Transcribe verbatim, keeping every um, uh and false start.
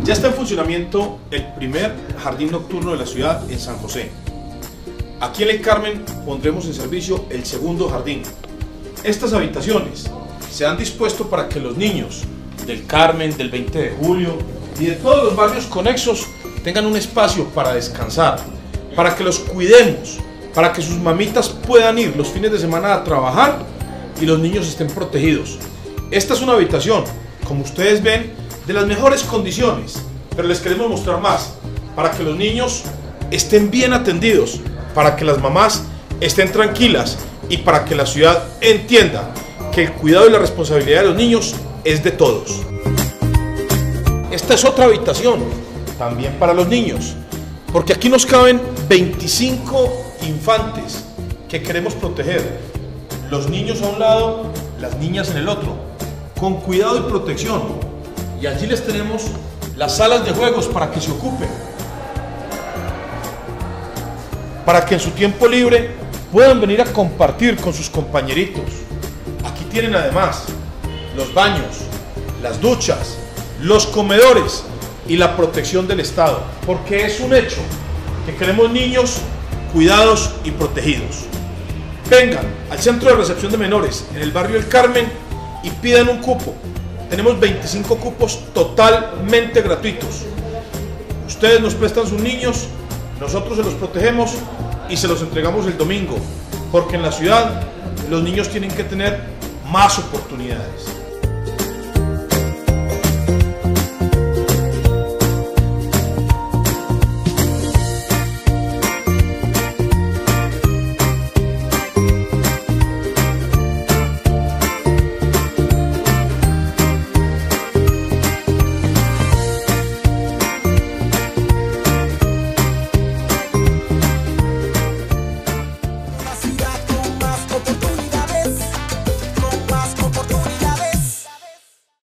Ya está en funcionamiento el primer jardín nocturno de la ciudad en San José. Aquí en el Carmen pondremos en servicio el segundo jardín. Estas habitaciones se han dispuesto para que los niños del Carmen, del veinte de julio y de todos los barrios conexos tengan un espacio para descansar, para que los cuidemos, para que sus mamitas puedan ir los fines de semana a trabajar y los niños estén protegidos. Esta es una habitación, como ustedes ven, de las mejores condiciones, pero les queremos mostrar más, para que los niños estén bien atendidos, para que las mamás estén tranquilas y para que la ciudad entienda que el cuidado y la responsabilidad de los niños es de todos. Esta es otra habitación, también para los niños, porque aquí nos caben veinticinco infantes que queremos proteger. Los niños a un lado, las niñas en el otro, con cuidado y protección. Y allí les tenemos las salas de juegos para que se ocupen, para que en su tiempo libre puedan venir a compartir con sus compañeritos. Aquí tienen además los baños, las duchas, los comedores y la protección del Estado, porque es un hecho que queremos niños cuidados y protegidos. Vengan al Centro de Recepción de Menores en el barrio El Carmen y pidan un cupo. Tenemos veinticinco cupos totalmente gratuitos. Ustedes nos prestan sus niños, nosotros se los protegemos y se los entregamos el domingo, porque en la ciudad los niños tienen que tener más oportunidades.